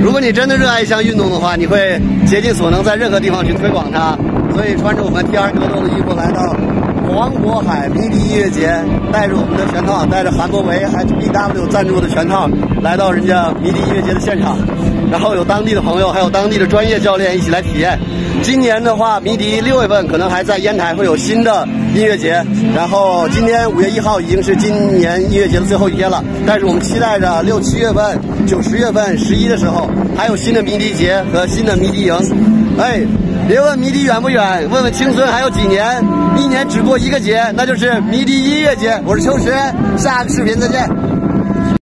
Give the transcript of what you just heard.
如果你真的热爱一项运动的话，你会竭尽所能在任何地方去推广它。所以穿着我们 TR 格斗的衣服来到黄渤海迷笛音乐节，带着我们的全套，带着韩博维还 BW 赞助的全套来到人家迷笛音乐节的现场，然后有当地的朋友，还有当地的专业教练一起来体验。今年的话，迷笛6月份可能还在烟台会有新的音乐节，然后今天5月1号已经是今年音乐节的最后一天了，但是我们期待着6、7月份、9、10月份、11的时候还有新的迷笛节和新的迷笛营。哎，别问迷笛远不远，问问青春还有几年，一年只过一个节，那就是迷笛音乐节。我是秋实，下个视频再见。